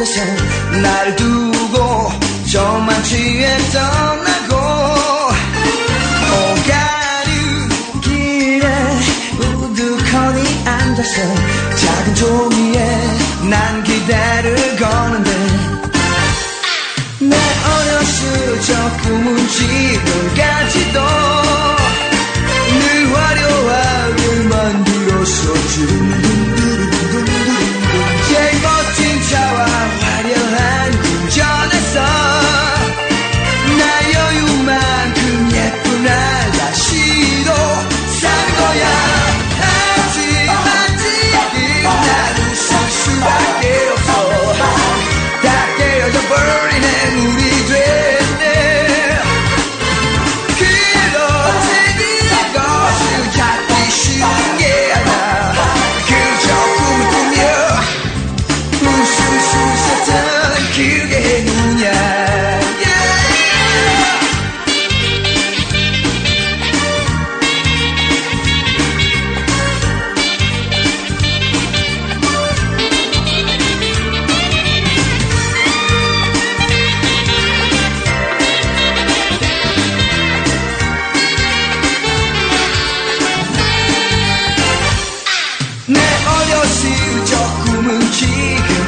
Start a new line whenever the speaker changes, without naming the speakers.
앉아서 날 두고 저만 취해 떠나고 오가는 길에 우두커니 앉아서 작은 종이에 난 기대를 거는데 내 어렸을 저 꿈은 지금까지도 늘 화려하게 만들었었지. 제일 멋진 차와 화려한 궁전에서 나 여유만큼 예쁜 아가씨로 산 거야. 하지만 지금 난 웃을 수밖에 없어. 다 깨어져 버리는 우리 됐네. 그렇지 그것을 찾기 쉬운 게 아니야. 그저 꿈을 꾸며 웃을 수 있었던 그게 누구냐. 내 어렸을 저 꿈은 지금